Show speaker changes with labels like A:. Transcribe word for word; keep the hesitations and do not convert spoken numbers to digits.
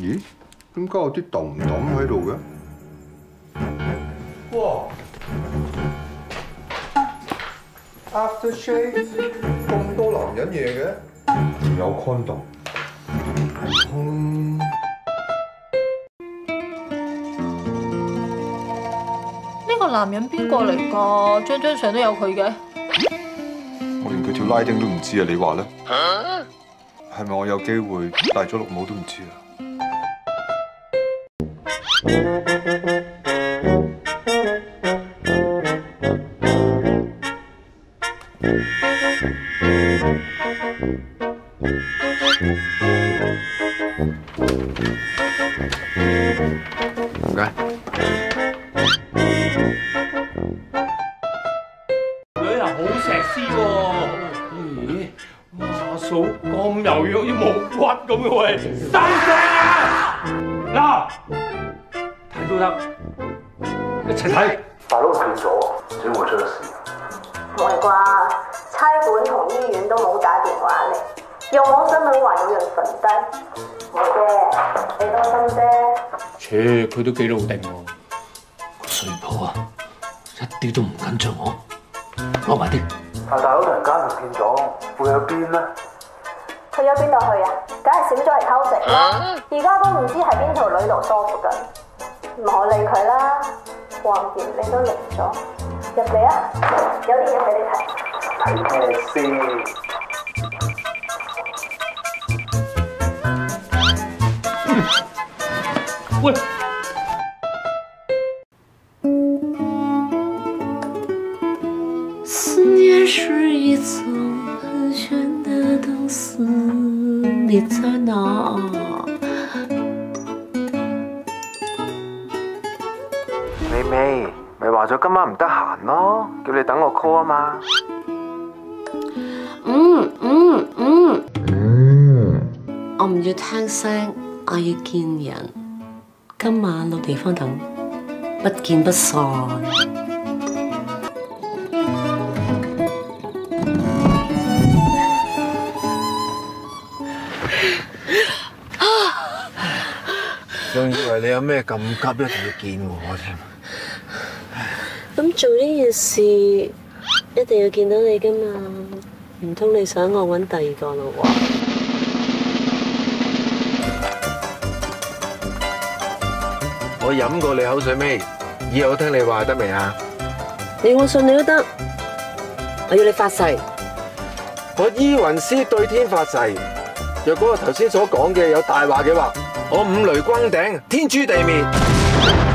A: 咦？點解有啲洞洞喺度嘅？哇 ！Aftershave 咁多男人嘢嘅，仲有 condom。嗯。
B: 呢個男人邊個嚟㗎？張張相都有佢嘅。
A: 我連佢條拉丁都唔知啊！你話咧？係咪我有機會戴咗綠帽都唔知啊？唔該。
C: 女啊，好錫絲喎！咦，哇，阿嫂咁柔弱，好似冇骨咁嘅喂，收聲啊！嗱，睇都得，一齊睇。
D: 大佬斷咗，點會出事？
E: 唔係啩？差館同醫院都冇打電話嚟，又冇新聞話有人瞓低。冇啫，你多心啫。
C: 切，佢都幾老定喎。個衰婆啊，一啲都唔緊張我。攞埋啲。
D: 阿大佬突然間唔見咗，會去邊咧？
E: 去咗邊度去啊？梗係閃咗嚟偷食啦！而家都唔知係邊條女度梳服緊，唔好理佢啦。橫掂你都嚟咗，入嚟啊！有啲嘢俾你睇。
D: 睇咩先？
C: 喂！
F: 思念是一種很玄的東西，你在哪？
D: 美美，咪話咗今晚唔得閒咯，叫你等我 call 啊嘛。
F: 嗯嗯嗯嗯，我唔要聽聲，我要見人。今晚老地方等，不見不散。
D: 仲以為你有咩咁急，一定要見我添。
F: 咁做呢件事一定要見到你噶嘛？唔通你想我揾第二個咯喎？
D: 我飲過你口水尾，以後聽你話得未啊？
F: 你我信你都得，我要你發誓。
D: 我依雲師對天發誓，若果我頭先所講嘅有大話嘅話，我五雷轟頂，天誅地滅。